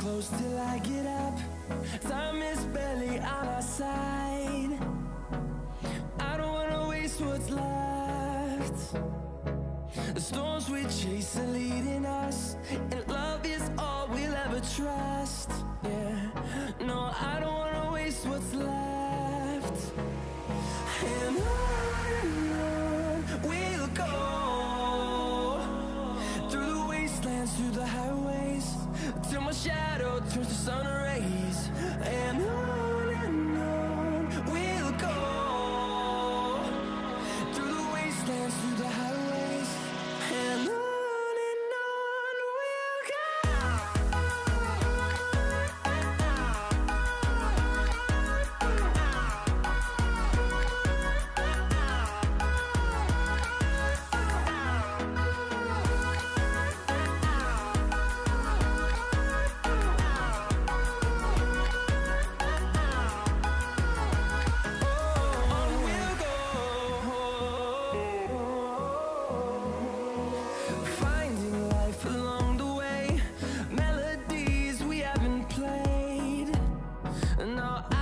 close till I get up. Time is barely on our side. I don't wanna waste what's left. The storms we chase are leading us, and love is all we'll ever trust. Yeah, no, I don't wanna waste what's left. And on we'll go, through the wastelands, through the highways, till my shadow turns to sun rays. And on we'll go, through the wastelands, through the highways, and on we'll go. Along the way, melodies we haven't played. No,